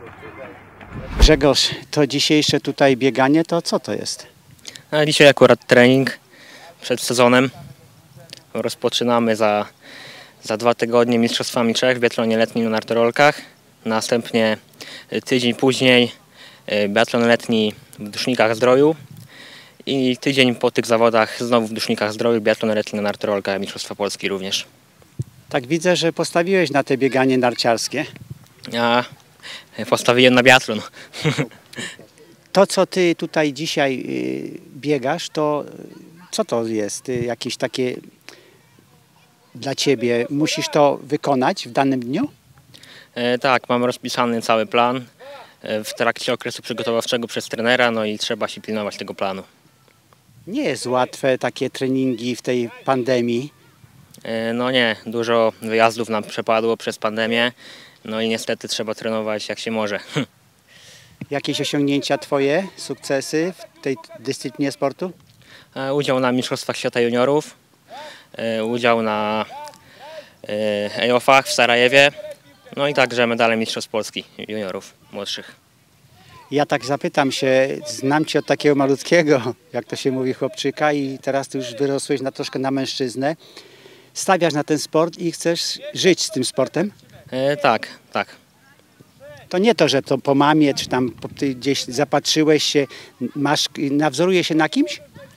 Grzegorz, to dzisiejsze tutaj bieganie, to co to jest? A dzisiaj akurat trening przed sezonem. Rozpoczynamy za 2 tygodnie Mistrzostwami Czech w biatlonie letnim na nartorolkach. Następnie tydzień później biatlon letni w Dusznikach Zdroju. I tydzień po tych zawodach znowu w Dusznikach Zdroju biatlon letni na nartorolkach, Mistrzostwa Polski również. Tak widzę, że postawiłeś na te bieganie narciarskie. Ja postawiłem na biatlon. To, co ty tutaj dzisiaj biegasz, to co to jest? Jakieś takie dla ciebie, musisz to wykonać w danym dniu? Tak, mam rozpisany cały plan w trakcie okresu przygotowawczego przez trenera, no i trzeba się pilnować tego planu. Nie jest łatwe takie treningi w tej pandemii. No nie, dużo wyjazdów nam przepadło przez pandemię, no i niestety trzeba trenować jak się może. Jakieś osiągnięcia twoje, sukcesy w tej dyscyplinie sportu? Udział na Mistrzostwach Świata Juniorów, udział na EOF-ach w Sarajewie, no i także medale Mistrzostw Polski juniorów młodszych. Ja tak zapytam się, znam cię od takiego malutkiego, jak to się mówi, chłopczyka i teraz ty już wyrosłeś troszkę na mężczyznę. Stawiasz na ten sport i chcesz żyć z tym sportem? Tak, tak. To nie to, że to po mamie, czy tam ty gdzieś zapatrzyłeś się, nawzoruje się na kimś?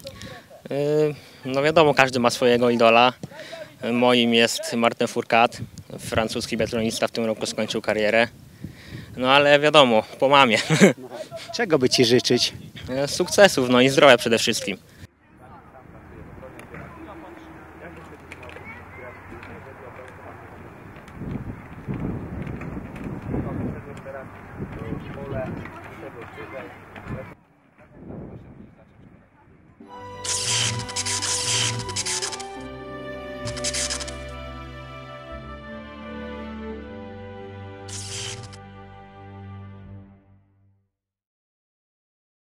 No wiadomo, każdy ma swojego idola. Moim jest Martin Fourcade, francuski biatlonista, w tym roku skończył karierę. No ale wiadomo, po mamie. Czego by ci życzyć? Sukcesów, no i zdrowia przede wszystkim. Pole tego